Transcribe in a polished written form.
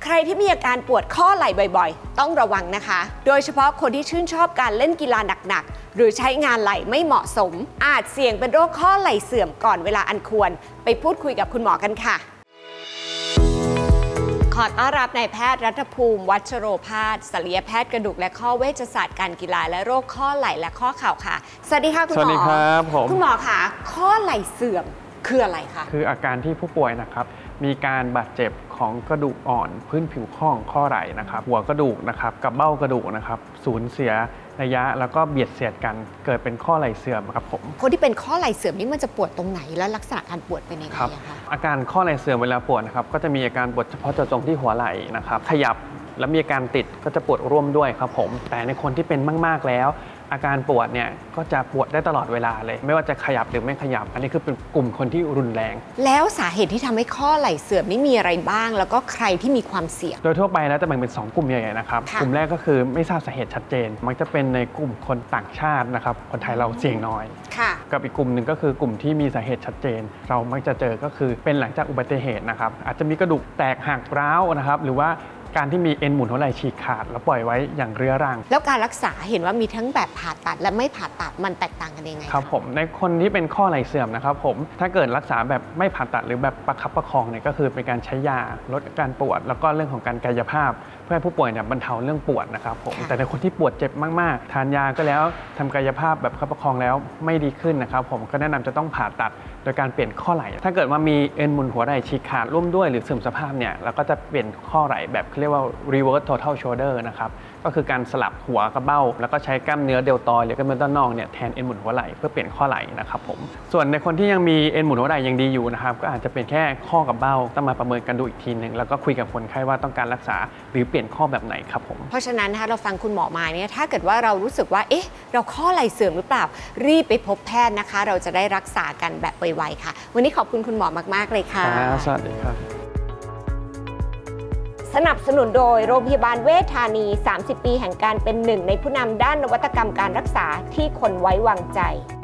ใครที่มีอาการปวดข้อไหล่บ่อยๆต้องระวังนะคะโดยเฉพาะคนที่ชื่นชอบการเล่นกีฬาหนักๆหรือใช้งานไหล่ไม่เหมาะสมอาจเสี่ยงเป็นโรคข้อไหล่เสื่อมก่อนเวลาอันควรไปพูดคุยกับคุณหมอกันค่ะขอต้อนรับนายแพทย์รัฐภูมิวัชโรภาสศัลยแพทย์กระดูกและข้อเวชศาสตร์การกีฬาและโรคข้อไหล่และข้อเข่าค่ะสวัสดีค่ะคุณหมอสวัสดีครับผมคุณหมอคะข้อไหล่เสื่อมคืออะไรคะคืออาการที่ผู้ป่วยนะครับมีการบาดเจ็บของกระดูกอ่อนพื้นผิวข้อข้อไหล่นะครับหัวกระดูกนะครับกับเบ้ากระดูกนะครับสูญเสียระยะแล้วก็เบียดเสียดกันเกิดเป็นข้อไหล่เสื่อมครับผมคนที่เป็นข้อไหล่เสื่อมนี่มันจะปวดตรงไหนแล้วลักษณะการปวดเป็นยังไงคะอาการข้อไหล่เสื่อมเวลาปวดนะครับก็จะมีอาการปวดเฉพาะเจาะจงที่หัวไหล่นะครับขยับแล้วมีอาการติดก็จะปวดร่วมด้วยครับผมแต่ในคนที่เป็นมากๆแล้วอาการปวดเนี่ยก็จะปวดได้ตลอดเวลาเลยไม่ว่าจะขยับหรือไม่ขยับอันนี้คือเป็นกลุ่มคนที่รุนแรงแล้วสาเหตุที่ทำให้ข้อไหล่เสื่อมนี่มีอะไรบ้างแล้วก็ใครที่มีความเสี่ยงโดยทั่วไปแล้วจะแบ่งเป็น2กลุ่มใหญ่ๆนะครับกลุ่มแรกก็คือไม่ทราบสาเหตุชัดเจนมักจะเป็นในกลุ่มคนต่างชาตินะครับคนไทยเราเสี่ยงน้อยกับอีกกลุ่มหนึ่งก็คือกลุ่มที่มีสาเหตุชัดเจนเรามักจะเจอก็คือเป็นหลังจากอุบัติเหตุนะครับอาจจะมีกระดูกแตกหักร้าวนะครับหรือว่าการที่มีเอ็นหมุนหัวไหล่ฉีกขาดแล้วปล่อยไว้อย่างเรื้อรังแล้วการรักษาเห็นว่ามีทั้งแบบผ่าตัดและไม่ผ่าตัดมันแตกต่างกันยังไงครับผมในคนที่เป็นข้อไหล่เสื่อมนะครับผมถ้าเกิดรักษาแบบไม่ผ่าตัดหรือแบบประคับประคองเนี่ยก็คือเป็นการใช้ยาลดอาการปวดแล้วก็เรื่องของการกายภาพเพื่อให้ผู้ป่วยเนี่ยบรรเทาเรื่องปวดนะครับผมแต่ในคนที่ปวดเจ็บมากๆทานยาก็แล้วทำกายภาพแบบประคับประคองแล้วไม่ดีขึ้นนะครับผมก็แนะนำจะต้องผ่าตัดโดยการเปลี่ยนข้อไหล่ถ้าเกิดว่ามีเอ็นหมุนหัวไหล่ฉีกขาดร่วมด้วยหรือเสื่อมสภาพเนี่ยเราก็จะเปลี่ยนข้อไหล่แบบเรียกว่า reverse total shoulder นะครับก็คือการสลับหัวกับเบ้าแล้วก็ใช้กล้ามเนื้อเดลตอยด์หรือกล้ามเนื้อด้านนอกเนี่ยแทนเอ็นหมุนหัวไหล่เพื่อเปลี่ยนข้อไหล่นะครับผมส่วนในคนที่ยังมีเอ็นหมุนหัวไหล่ยังดีอยู่นะครับก็อาจจะเป็นแค่ข้อกับเบ้าต้องมาประเมินกันดูอีกทีนึงแล้วก็คุยกับคนไข้ว่าต้องการรักษาหรือเปลี่ยนข้อแบบไหนครับผมเพราะฉะนั้นนะคะเราฟังคุณหมอมาเนี่ยถ้าเกิดว่าเรารู้สึกว่าเอ๊ะเราข้อไหล่เสื่อมหรือเปล่ารีบไปพบแพทย์นะคะเราจะได้รักษากันแบบไวๆค่ะวันนี้ขอบคุณคุณหมอมากๆเลยค่ะสวัสดีครับสนับสนุนโดยโรงพยาบาลเวชธานี30 ปีแห่งการเป็นหนึ่งในผู้นำด้านนวัตกรรมการรักษาที่คนไว้วางใจ